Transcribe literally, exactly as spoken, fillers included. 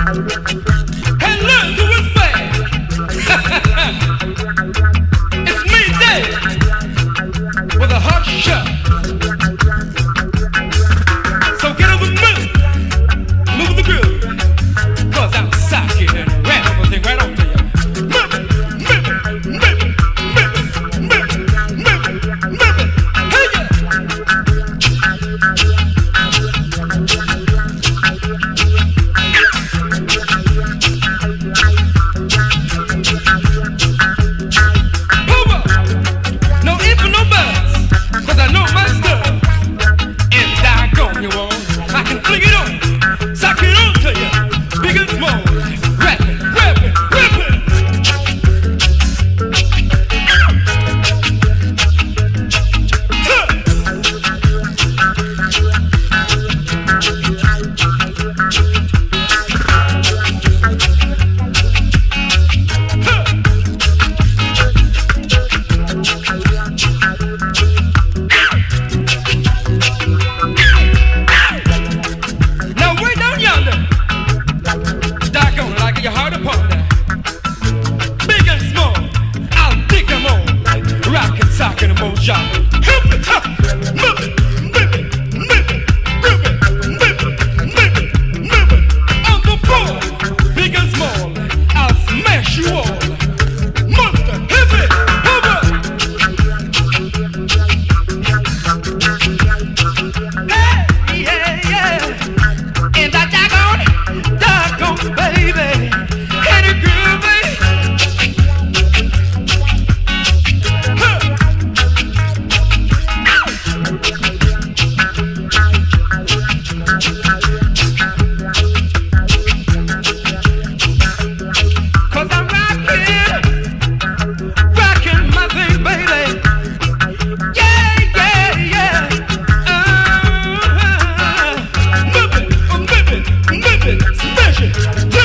and learn to respect. It's me, Dave, with a hot shot. So get up and move, move the groove, cause I'm psychic and rap everything right on to you. Move it, move it, move it, move it, move it, move it, move it, hey yeah. No if and no buts, cause I know my stuff. And doggone you won't, I can fling it on, sock it on to you, big and small, rapping, rapping, rapping. Huh. Huh. Now way down yonder, doggone it, I get your heart upon that. Big and small, I'll dig them all. Rockin', sockin' and more shopping. Help it, huh, move it, move it, move it, move it, move it, move it, move it. On the floor, big and small, I'll smash you all. Monster, hit it, hover. Hey, yeah, yeah. And that doggone, doggone, baby, and it groovy. Huh. Cause I'm rockin', rockin' my thing, baby. Yeah, yeah, yeah. Uh, move it, move it, move it, smash it.